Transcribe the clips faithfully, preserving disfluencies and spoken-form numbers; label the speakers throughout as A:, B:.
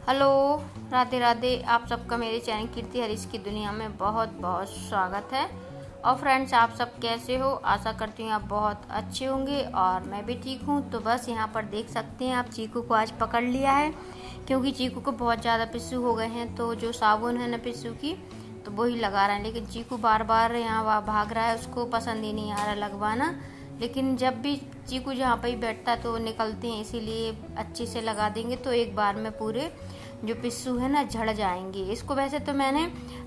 A: Hello, Radhe Radhe. आप सबका मेरे चैनल कीर्ति हरीश की दुनिया में बहुत बहुत स्वागत है। और फ्रेंड्स, आप सब कैसे हो? आशा करती हूँ आप बहुत अच्छे होंगे और मैं भी ठीक हूँ। तो बस यहाँ पर देख सकते हैं आप, चीकू को आज पकड़ लिया है क्योंकि चीकू को बहुत ज़्यादा पिस्सू हो गए हैं। तो जो साबुन है ना पिस्सू की, तो वही लगा रहे हैं। लेकिन चीकू बार बार यहाँ भाग रहा है, उसको पसंद ही नहीं आ रहा लगवाना। लेकिन जब भी चीकू जहाँ पर ही बैठता है तो निकलते हैं, इसीलिए अच्छे से लगा देंगे तो एक बार में पूरे जो पिस्सू है ना झड़ जाएंगे। इसको वैसे तो मैंने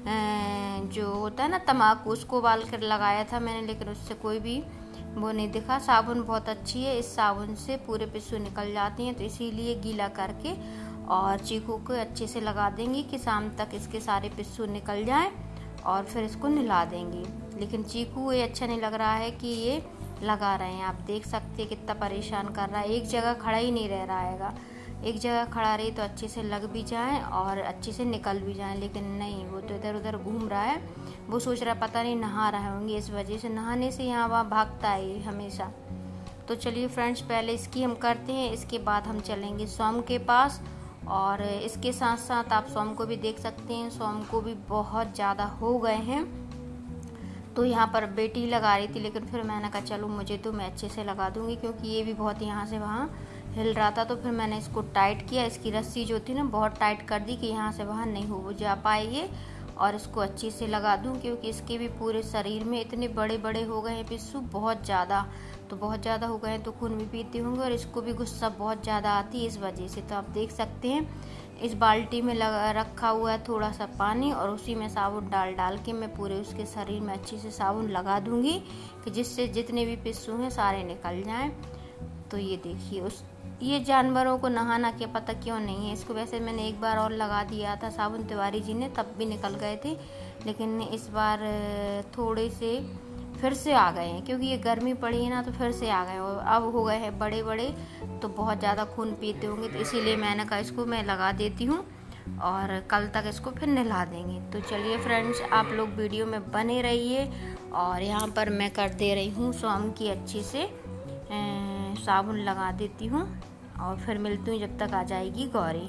A: जो होता है ना तम्बाकू, उसको उबाल कर लगाया था मैंने, लेकिन उससे कोई भी वो नहीं दिखा। साबुन बहुत अच्छी है, इस साबुन से पूरे पिस्सू निकल जाती हैं। तो इसीलिए गीला करके और चीकू को अच्छे से लगा देंगे कि शाम तक इसके सारे पिस्सू निकल जाएं और फिर इसको नहला देंगे। लेकिन चीकू ये अच्छा नहीं लग रहा है कि ये लगा रहे हैं। आप देख सकते हैं कितना परेशान कर रहा है, एक जगह खड़ा ही नहीं रह रहा है। एक जगह खड़ा रही तो अच्छे से लग भी जाए और अच्छे से निकल भी जाए, लेकिन नहीं, वो तो इधर उधर घूम रहा है। वो सोच रहा है पता नहीं नहा रहे होंगे, इस वजह से नहाने से यहाँ वहाँ भागता है हमेशा। तो चलिए फ्रेंड्स, पहले इसकी हम करते हैं, इसके बाद हम चलेंगे सोम के पास। और इसके साथ साथ आप सोम को भी देख सकते हैं, सोम को भी बहुत ज़्यादा हो गए हैं। तो यहाँ पर बेटी लगा रही थी, लेकिन फिर मैंने कहा चलो मुझे तो मैं अच्छे से लगा दूंगी, क्योंकि ये भी बहुत यहाँ से वहाँ हिल रहा था। तो फिर मैंने इसको टाइट किया, इसकी रस्सी जो थी ना बहुत टाइट कर दी कि यहाँ से वहाँ नहीं हो जा पाए ये, और इसको अच्छे से लगा दूं, क्योंकि इसके भी पूरे शरीर में इतने बड़े बड़े हो गए हैं पिस्सू, बहुत ज़्यादा। तो बहुत ज़्यादा हो गए हैं तो खून भी पीते होंगे और इसको भी गुस्सा बहुत ज़्यादा आती है इस वजह से। तो आप देख सकते हैं इस बाल्टी में लगा रखा हुआ है थोड़ा सा पानी, और उसी में साबुन डाल डाल के मैं पूरे उसके शरीर में अच्छे से साबुन लगा दूंगी कि जिससे जितने भी पिस्सू हैं सारे निकल जाएं। तो ये देखिए, उस ये जानवरों को नहाना क्या पता क्यों नहीं है। इसको वैसे मैंने एक बार और लगा दिया था साबुन तिवारी जी ने, तब भी निकल गए थे, लेकिन इस बार थोड़े से फिर से आ गए हैं, क्योंकि ये गर्मी पड़ी है ना, तो फिर से आ गए और अब हो गए हैं बड़े बड़े, तो बहुत ज़्यादा खून पीते होंगे। तो इसीलिए मैंने कहा इसको मैं लगा देती हूँ और कल तक इसको फिर नहला देंगे। तो चलिए फ्रेंड्स, आप लोग वीडियो में बने रहिए। और यहाँ पर मैं कर दे रही हूँ सोम की अच्छे से साबुन लगा देती हूँ, और फिर मिलती हूँ जब तक आ जाएगी गौरी।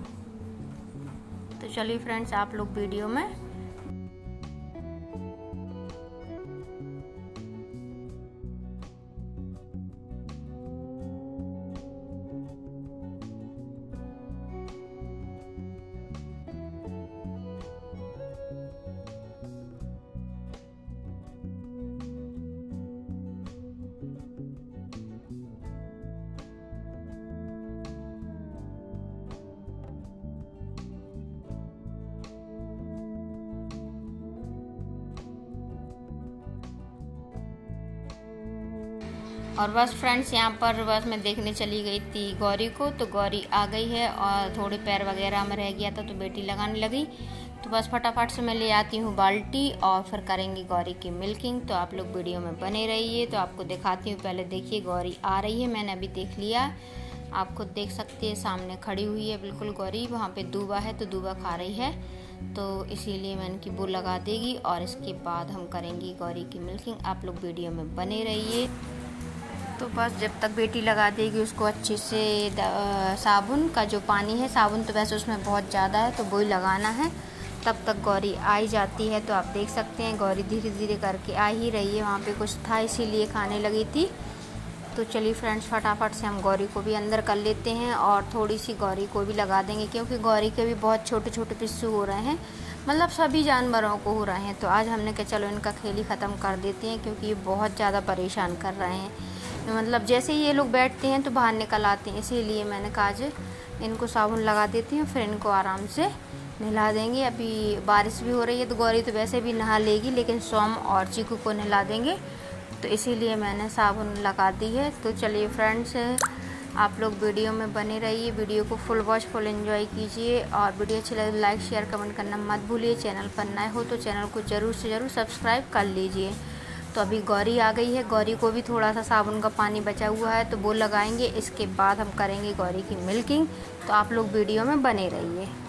A: तो चलिए फ्रेंड्स, आप लोग वीडियो में और बस फ्रेंड्स, यहाँ पर बस मैं देखने चली गई थी गौरी को। तो गौरी आ गई है और थोड़े पैर वगैरह में रह गया था तो बेटी लगाने लगी। तो बस फटाफट से मैं ले आती हूँ बाल्टी और फिर करेंगे गौरी की मिल्किंग। तो आप लोग वीडियो में बने रहिए। तो आपको दिखाती हूँ, पहले देखिए गौरी आ रही है, मैंने अभी देख लिया। आप खुद देख सकते हैं, सामने खड़ी हुई है बिल्कुल गौरी। वहाँ पे दूबा है तो दूबा खा रही है, तो इसीलिए मैंने कि वो लगा देगी और इसके बाद हम करेंगे गौरी की मिल्किंग। आप लोग वीडियो में बने रहिए। तो बस जब तक बेटी लगा देगी उसको अच्छे से साबुन का जो पानी है, साबुन तो वैसे उसमें बहुत ज़्यादा है तो वही लगाना है, तब तक गौरी आ ही जाती है। तो आप देख सकते हैं गौरी धीरे धीरे करके आ ही रही है। वहाँ पे कुछ था इसीलिए खाने लगी थी। तो चलिए फ्रेंड्स, फटाफट से हम गौरी को भी अंदर कर लेते हैं और थोड़ी सी गौरी को भी लगा देंगे, क्योंकि गौरी के भी बहुत छोटे छोटे पिस्सू हो रहे हैं, मतलब सभी जानवरों को हो रहे हैं। तो आज हमने कहा चलो इनका खेल ही ख़त्म कर देते हैं, क्योंकि ये बहुत ज़्यादा परेशान कर रहे हैं। मतलब जैसे ही ये लोग बैठते हैं तो बाहर निकल आते हैं, इसीलिए मैंने कहा आज इनको साबुन लगा देती हूँ, फिर इनको आराम से नहला देंगे। अभी बारिश भी हो रही है तो गौरी तो वैसे भी नहा लेगी, लेकिन सोम और चीकू को नहला देंगे, तो इसीलिए मैंने साबुन लगा दी है। तो चलिए फ्रेंड्स, आप लोग वीडियो में बने रहिए, वीडियो को फुल वॉच फुल एंजॉय कीजिए। और वीडियो अच्छी लगे लाइक शेयर कमेंट करना मत भूलिए। चैनल पर नए हो तो चैनल को ज़रूर से ज़रूर सब्सक्राइब कर लीजिए। तो अभी गौरी आ गई है, गौरी को भी थोड़ा सा साबुन का पानी बचा हुआ है तो वो लगाएंगे, इसके बाद हम करेंगे गौरी की मिल्किंग। तो आप लोग वीडियो में बने रहिए।